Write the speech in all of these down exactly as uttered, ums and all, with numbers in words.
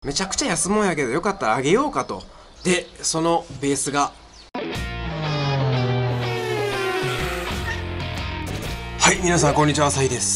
めちゃくちゃ安もんやけどよかったらあげようかと。でそのベースが、はい、皆さんこんにちは、朝日です。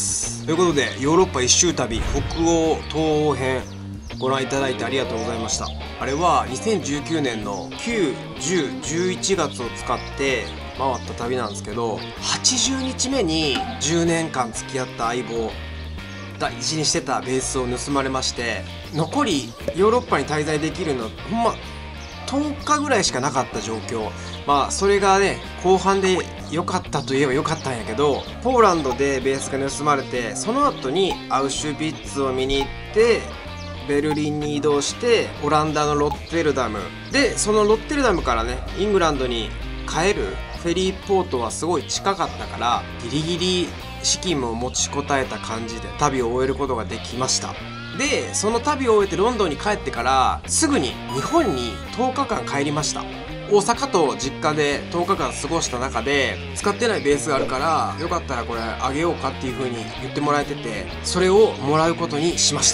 ということでヨーロッパ一周旅北欧東欧編ご覧いただいてありがとうございました。あれはにせんじゅうきゅうねんのきゅう、じゅう、じゅういちがつを使って回った旅なんですけど、はちじゅうにちめにじゅうねんかん付き合った相棒、大事にしてたベースを盗まれまして、残りヨーロッパに滞在できるのほんまとおかぐらいしかなかった状況。まあそれがね後半で良かったといえば良かったんやけど、ポーランドでベースが盗まれて、その後にアウシュビッツを見に行ってベルリンに移動してオランダのロッテルダムで、そのロッテルダムからねイングランドに帰るフェリーポートはすごい近かったから、ギリギリ資金も持ちこたえた感じで旅を終えることができました。でその旅を終えてロンドンに帰ってからすぐに日本にとおかかん帰りました。大阪と実家でとおかかん過ごした中で、使ってないベースがあるからよかったらこれあげようかっていう風に言ってもらえてて、それをもらうことにしました。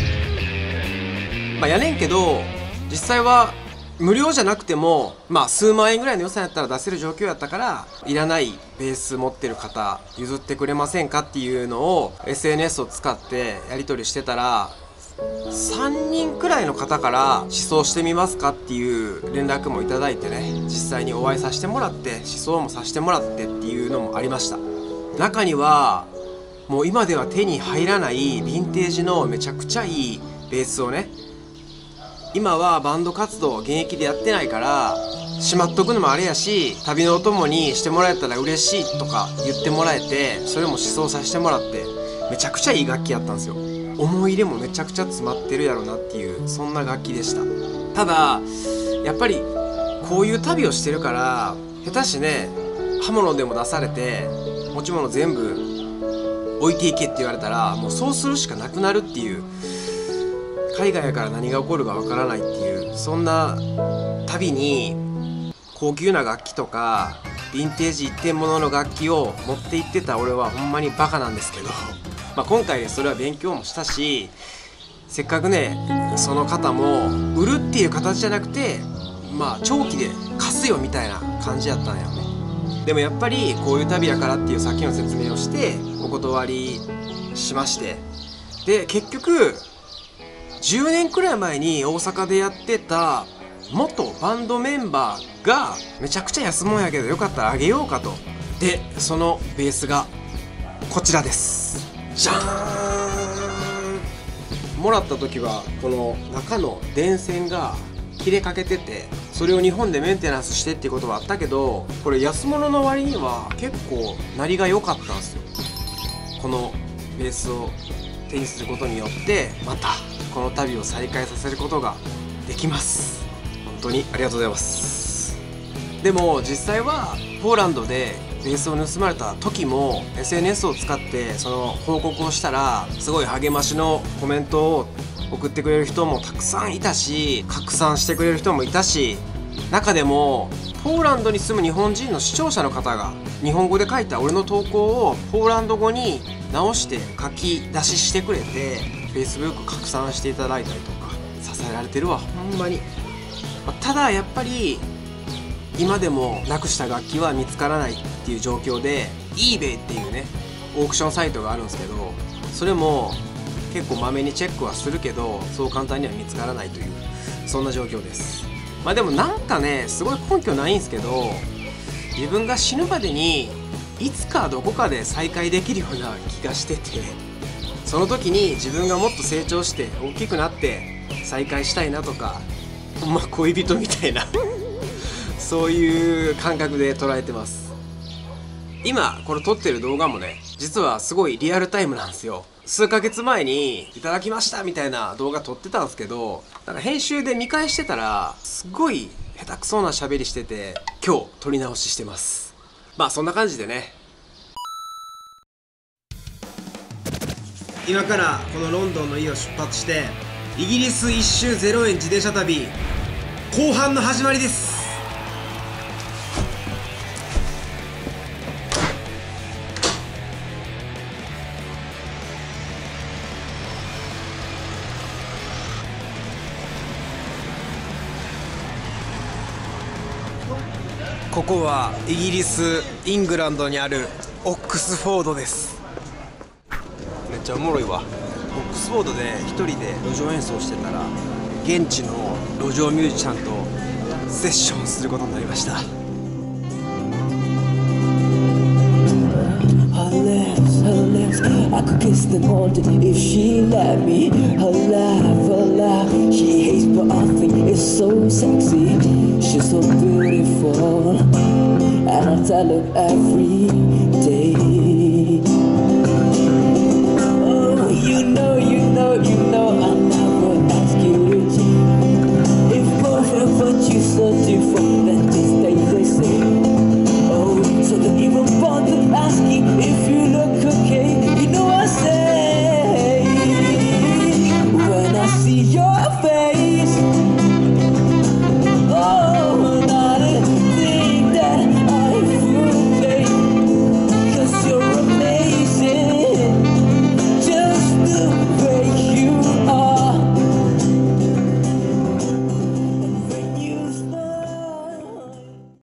まあやねんけど実際は無料じゃなくてもまあ数万円ぐらいの予算やったら出せる状況やったから、いらないベース持ってる方譲ってくれませんかっていうのを エスエヌエス を使ってやり取りしてたら、さんにんくらいの方から試奏してみますかっていう連絡もいただいてね、実際にお会いさせてもらって試奏もさせてもらってっていうのもありました。中にはもう今では手に入らないヴィンテージのめちゃくちゃいいベースをね、今はバンド活動現役でやってないからしまっとくのもあれやし、旅のお供にしてもらえたら嬉しいとか言ってもらえて、それも試奏させてもらって、めちゃくちゃいい楽器やったんですよ。思い入れもめちゃくちゃ詰まってるやろなっていう、そんな楽器でした。ただやっぱりこういう旅をしてるから、下手しね刃物でも出されて持ち物全部置いていけって言われたら、もうそうするしかなくなるっていう、海外やから何が起こるかわからないっていう、そんな旅に高級な楽器とかヴィンテージ一点物の楽器を持って行ってた俺はほんまにバカなんですけど、まあ今回でそれは勉強もしたし、せっかくねその方も売るっていう形じゃなくて、まあ長期で貸すよみたいな感じやったんよね。でもやっぱりこういう旅やからっていうさっきの説明をしてお断りしまして、で結局じゅうねんくらい前に大阪でやってた元バンドメンバーがめちゃくちゃ安もんやけどよかったらあげようかと。でそのベースがこちらです。じゃーん。もらった時はこの中の電線が切れかけてて、それを日本でメンテナンスしてっていうことはあったけど、これ安物の割には結構鳴りが良かったんですよ。このベースを手にすることによってまたこの旅を再開させることができます。本当にありがとうございます。でも実際はポーランドでベースを盗まれた時も エスエヌエス を使ってその報告をしたら、すごい励ましのコメントを送ってくれる人もたくさんいたし、拡散してくれる人もいたし、中でもポーランドに住む日本人の視聴者の方が日本語で書いた俺の投稿をポーランド語に直して書き出ししてくれて Facebook 拡散していただいたりとか、支えられてるわほんまに。ただやっぱり今でもなくした楽器は見つからないっていう状況で eBay っていうねオークションサイトがあるんですけど、それも結構まめにチェックはするけどそう簡単には見つからないという、そんな状況です。まあでもなんかねすごい根拠ないんですけど、自分が死ぬまでにいつかどこかで再会できるような気がしてて、その時に自分がもっと成長して大きくなって再会したいなとか、ほんま恋人みたいなそういう感覚で捉えてます。今これ撮ってる動画もね実はすごいリアルタイムなんですよ。数ヶ月前にいただきましたみたいな動画撮ってたんですけど、なんか編集で見返してたらすごい下手くそな喋りしてて、今日撮り直ししてます。まあそんな感じでね、今からこのロンドンの家を出発してイギリス一周ゼロ円自転車旅後半の始まりです。 ここはイギリスイングランドにあるオックスフォードです。めっちゃおもろいわ。オックスフォードで一人で路上演奏してたら現地の路上ミュージシャンとセッションすることになりました。 I could kiss them all day if she let me. Her laugh, her laugh, she hates but I think it's so sexy. She's so beautiful and I tell her every day.